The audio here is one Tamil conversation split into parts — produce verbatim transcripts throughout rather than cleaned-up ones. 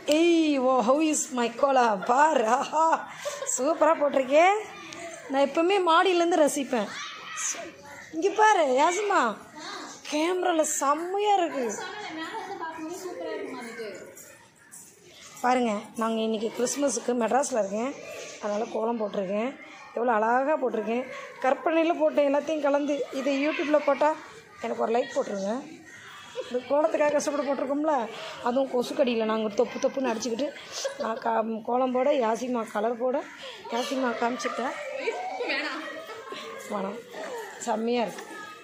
ஏய் ஓ ஹவு இஸ் மை கோலா பார். ஆஹா சூப்பராக போட்டிருக்கேன். நான் எப்போவுமே மாடியிலேருந்து ரசிப்பேன். இங்கே பாரு யாசிமா, கேமராவில் செம்மையாக இருக்குது பாருங்கள். நாங்கள் இன்றைக்கி கிறிஸ்மஸுக்கு மெட்ராஸில் இருக்கேன், அதனால் கோலம் போட்டிருக்கேன். எவ்வளோ அழகாக போட்டிருக்கேன். கற்பனையில் போட்டேன் எல்லாத்தையும் கலந்து. இது யூடியூப்பில் போட்டால் எனக்கு ஒரு லைக் போட்டுருங்க. இந்த கோலத்துக்காக கஷ்டப்பட்டு போட்டிருக்கோம்ல, அதுவும் கொசுக்கடியில் நாங்கள் தொப்பு தொப்புன்னு அடிச்சுக்கிட்டு நான் கா கோலம் போட, யாசிமா கலர் போட, யாசிமா காமிச்சிட்டேன். வேணாம், செம்மையாக இருக்குது.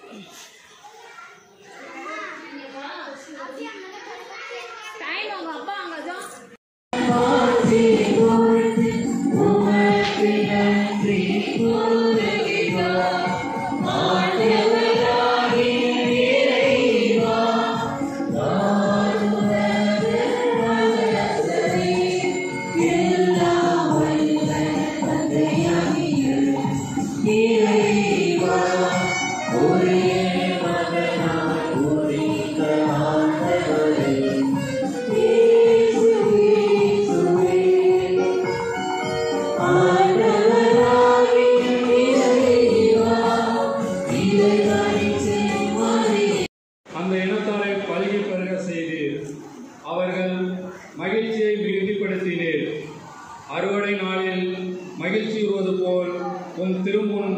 அந்த இனத்தாரை பல்கி பெருக செய்தீர், அவர்கள் மகிழ்ச்சியை மிகுதிப்படுத்தினீர். அறுவடை நாளில் மகிழ்ச்சி வருவது போல் உன் திருமுன்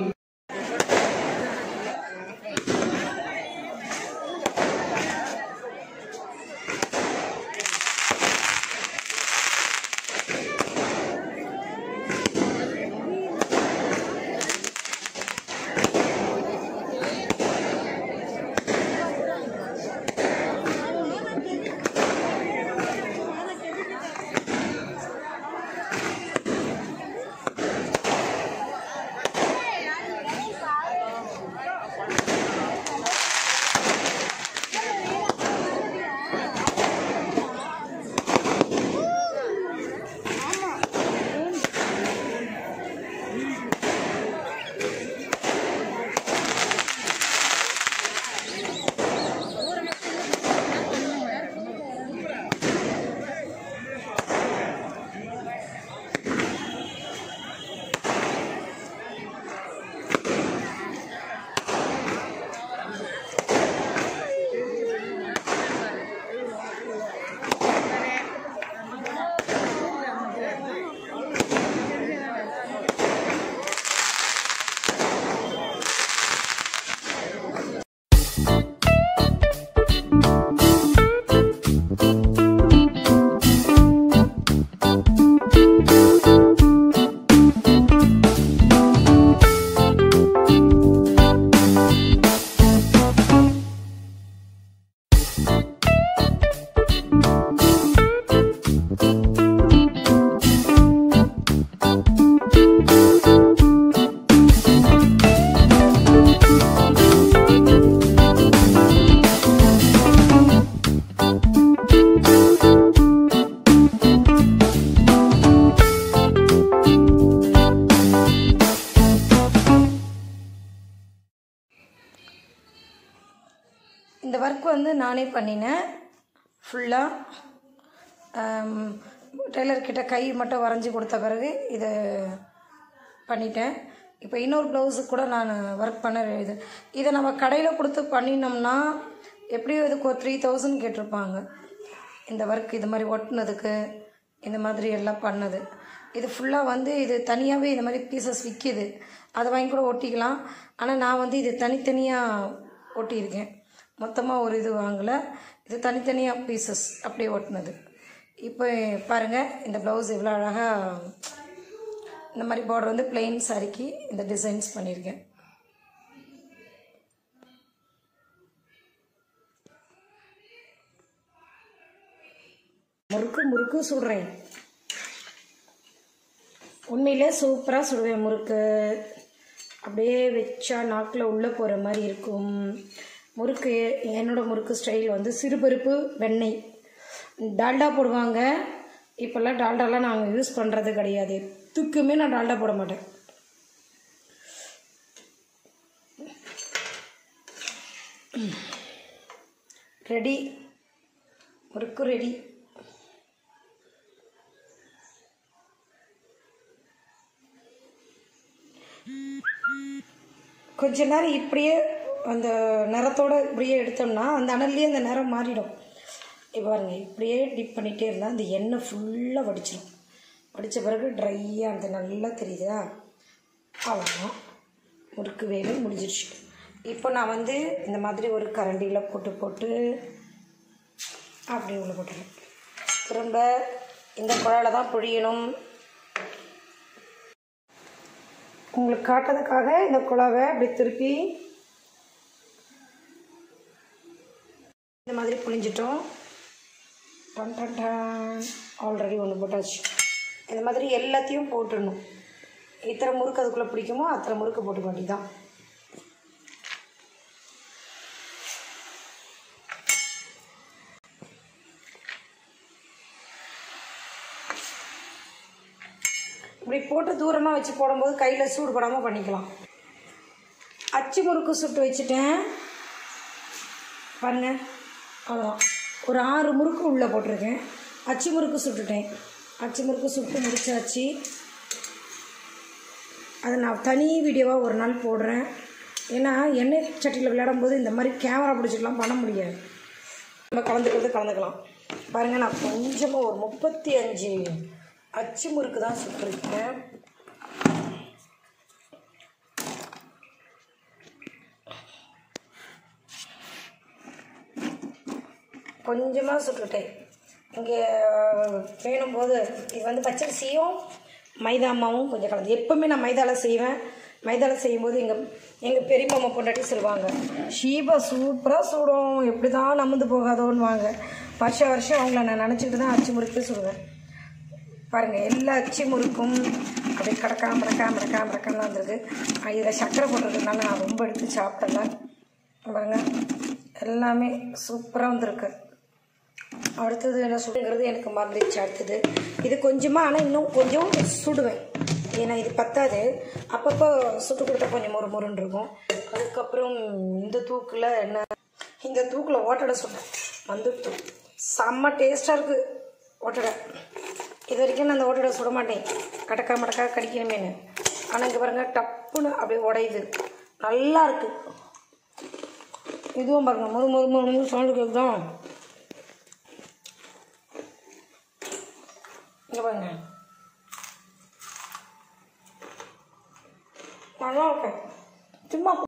இந்த ஒர்க் வந்து நானே பண்ணினேன் ஃபுல்லாக. டெய்லர்கிட்ட கை மட்டும் வரைஞ்சி கொடுத்த பிறகு இதை பண்ணிட்டேன். இப்போ இன்னொரு ப்ளவுஸுக்கு கூட நான் ஒர்க் பண்ண இது இதை நம்ம கடையில் கொடுத்து பண்ணினோம்னா எப்படியும் இதுக்கு ஒரு த்ரீ தௌசண்ட் கேட்டிருப்பாங்க. இந்த ஒர்க் இது மாதிரி ஒட்டினதுக்கு இந்த மாதிரி எல்லாம் பண்ணது. இது ஃபுல்லாக வந்து இது தனியாகவே இந்த மாதிரி பீசஸ் விற்கிது, அதை வாங்கி கூட ஒட்டிக்கலாம். ஆனால் நான் வந்து இது தனித்தனியாக ஒட்டியிருக்கேன், மொத்தமாக ஒரு இது வாங்கலை. இது தனித்தனியாக பீசஸ் அப்படியே ஒட்டினது. இப்போ பாருங்கள் இந்த ப்ளவுஸ் இவ்வளோ அழகாக இந்த மாதிரி பார்டர் வந்து பிளெயின் சாரிக்கு இந்த டிசைன்ஸ் பண்ணியிருக்கேன். முறுக்கு முறுக்கு சுடுறேன், உண்மையிலே சூப்பராக சுடுவேன் முறுக்கு. அப்படியே வச்சா நாக்கில் உள்ளே போகிற மாதிரி இருக்கும் முறுக்கு. என்னோடய முறுக்கு ஸ்டைல் வந்து சிறுபருப்பு வெண்ணெய், டால்டா போடுவாங்க. இப்போல்லாம் டால்டாலாம் நாங்கள் யூஸ் பண்ணுறது கிடையாது, எதுக்குமே நான் டால்டா போட மாட்டேன். ரெடி, முறுக்கு ரெடி. கொஞ்ச நேரம் இப்படியே அந்த நிறத்தோடு இப்படியே எடுத்தோம்னா அந்த அனல்லையே அந்த நிறம் மாறிடும். இப்போ பாருங்க, இப்படியே டிப் பண்ணிகிட்டே இருந்தால் அந்த எண்ணெய் ஃபுல்லாக வடிச்சிடும். வடித்த பிறகு ட்ரையாக அந்த நல்லா தெரியுதா, அவ்வளோதான், முறுக்கு வேலை முடிஞ்சிடுச்சு. இப்போ நான் வந்து இந்த மாதிரி ஒரு கரண்டியில் போட்டு போட்டு அப்படி உள்ள போட்டுறேன். திரும்ப இந்த குழாயில் தான் புழியணும். உங்களுக்கு காட்டுறதுக்காக இந்த குழாவை அப்படி திருப்பி இந்த மாதிரி புழிஞ்சிட்டோம். டன் டன் டன், ஆல்ரெடி ஒன்று போட்டாச்சு. இந்த மாதிரி எல்லாத்தையும் போட்டுடணும். இத்தனை முறுக்கு அதுக்குள்ளே பிடிக்குமோ அத்தனை முறுக்கு போட்டுக்க வேண்டியதான். இப்படி போட்டு தூரமாக வச்சு போடும்போது கையில் சூடு படாமல் பண்ணிக்கலாம். அச்சு முறுக்கு சுட்டு வச்சுட்டேன் பாருங்க, அவ்வளோதான். ஒரு ஆறு முறுக்கு உள்ளே போட்டிருக்கேன். அச்சு முறுக்கு சுட்டுட்டேன். அச்சு முறுக்கு சுட்டு முடிச்சாச்சு. அதை நான் தனி வீடியோவாக ஒரு நாள் போடுறேன். ஏன்னா எண்ணெய் சட்டியில் விளையாடும் போது இந்த மாதிரி கேமரா பிடிச்சிக்கலாம் பண்ண முடியாது. நம்ம கலந்துக்கிறது கலந்துக்கலாம். பாருங்கள், நான் கொஞ்சமாக ஒரு முப்பத்தி அஞ்சு அச்சு முறுக்கு தான் சுட்டுருக்கேன். கொஞ்சமாக சுட்டுட்டேன். இங்கே வேணும்போது இது வந்து பச்சரிசியும் மைதா மாவும் கொஞ்சம் கலந்து. எப்போவுமே நான் மைதாவில் செய்வேன். மைதாவில் செய்யும்போது எங்கள் எங்கள் பெரியம்மா பொண்டாட்டி சொல்லுவாங்க, ஷீபா சூப்பராக சுடும், எப்படி தான் நமுந்து போகாதோன்னு வாங்க. வருஷம் வருஷம் அவங்கள நான் நினச்சிக்கிட்டு தான் அச்சு முறுக்கு சுடுவேன். பாருங்கள், எல்லா அச்சு முறுக்கும் அப்படியே கடக்கா மடக்கா மடக்கா மடக்கான்னு வந்திருக்கு. இதில் சர்க்கரை போட்டிருக்கனால நான் ரொம்ப எடுத்து சாப்பிட்டல. பாருங்கள், எல்லாமே சூப்பராக வந்திருக்கு. அடுத்தது என்ன சுடுங்கிறது எனக்கு மறந்துடுச்சு. அடுத்தது இது கொஞ்சமாக, ஆனால் இன்னும் கொஞ்சம் சுடுவேன். ஏன்னா இது பத்தாது. அப்பப்போ சுட்டு கொடுத்தா கொஞ்சம் மொறு மொறுன்னு இருக்கும். அதுக்கப்புறம் இந்த தூக்கில் என்ன இந்த தூக்கில் ஓட்டடை சுட்டேன். வந்துட்டு செம்ம டேஸ்ட்டாக இருக்குது ஓட்டடை. இது வரைக்கும் நான் அந்த ஓட்டடை சுட மாட்டேன், கடக்கா மடக்கா கடிக்கணுமேனு. ஆனால் இங்கே பாருங்கள், டப்புன்னு அப்படியே உடையுது, நல்லா இருக்குது. இதுவும் பாருங்கள், மொறு மொறு மொறு சவுண்டு கேட்குதான். இங்கே பாருங்க, நல்லா இருக்கேன். சும்மா